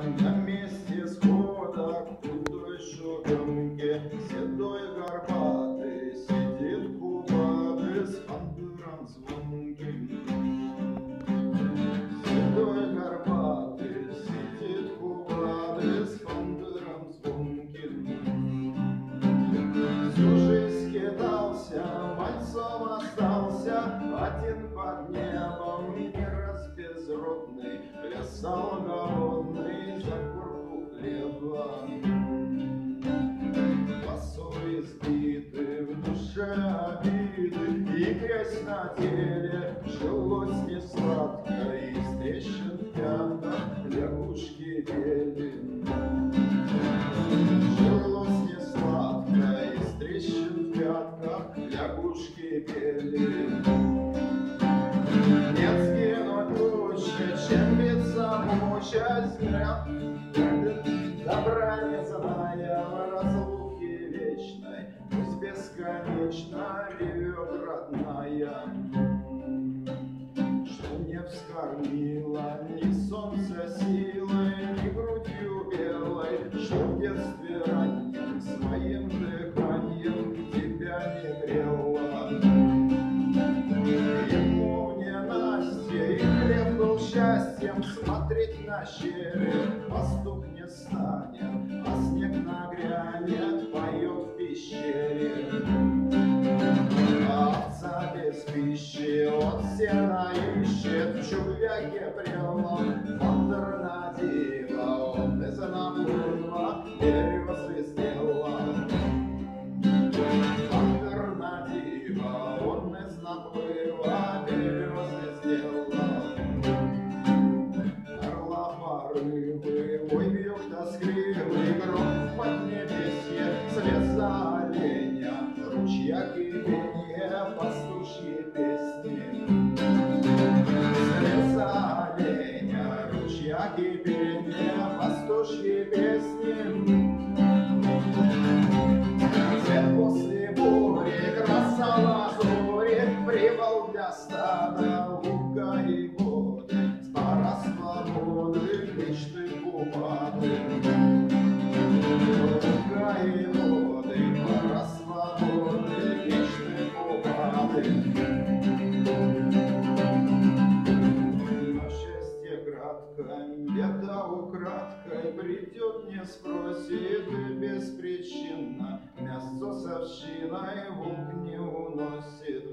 на месте схода худой шуганки, седой горбатый сидит кубатый с пандуром звонким. Седой горбатый сидит кубатый с пандуром звонким. Всю жизнь скитался, мальцом остался, один под небом, не раз безродный, плясал голодный за корку хлеба. Босой избитый, в душе обиды и грязь на теле, жилось несладко, из трещин в пятнах лягушки пели. Жилось несладко, из трещин в пятках лягушки пели. Нет сгинуть лучше, чем биться мучаясь, добра не зная в разлуке вечной, пусть бесконечно ревет родная. Что не вскормила ни солнца силой, ни грудью белой, что в детстве ранним своим дыханием тебя не грела. Ему в ненастье и хлеб был счастьем, смотреть на щели пастух не станет, а снег нагрянет, поет в пещере. Овца без пищи от сена ищет, в чубяке прелом фондер на диво, он из наплыва дерево свистело. Фондер на диво, он из наплыва дерево свистело. Орла порывы, вой вьюг тоскливый, гром в поднебесье, слеза оленя, ручья кипения, пастушьи песни. Слеза оленя, ручья кипения, пастушьи песни. Свет после бури, краса лазури, привал для стада, луга и воды, пора свободы, мечты купаты. Луга и воды, пора свободы, мечты купаты. На счастье кратко, беда украдкой придет, не спросит и беспричинно, мясо с овчиной волк не уносит.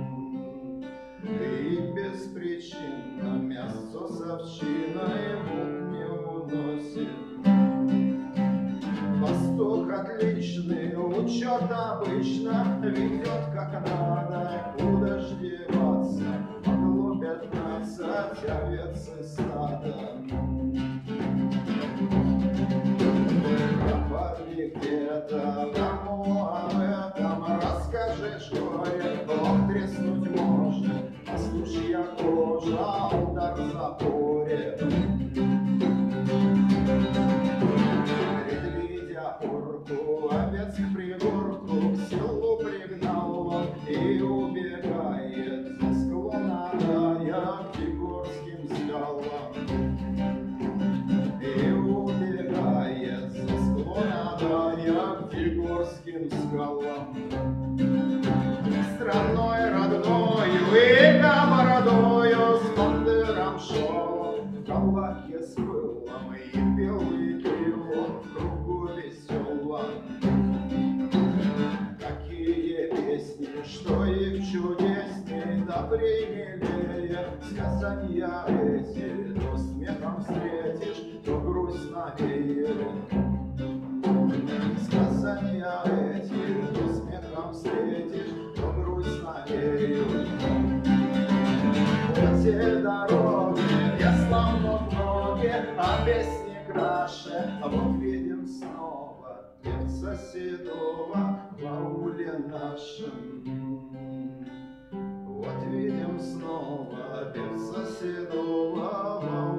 И беспричинно мясо с овчиной волк не уносит. Пастух отличный, учет обычно ведет как надо, куда ж деваться, могло 15 овец и стада. Пропади где-то, кому об этом расскажешь горе, лоб треснуть может, пастушья кожа, удар в запоре. Предвидя орку, овец к пригорку, к селу пригнал он и убегает за склона рая к Егорским скалам. И убегает за склона рая к Егорским скалам. Страной родною и бородою с бандером шел, в калаке с пылом и белый пилом в кругу веселом. Какие песни, что их чудесней, добрей, милее, сказания эти, то смехом встретишь, то грусть навеет. Сказания эти, то смехом встретишь, то грусть навеет. Эти дороги, я славно в ноги, а песни краше, а вот видим снова певца седого в ауле нашем. Вот видим снова певца седого в ауле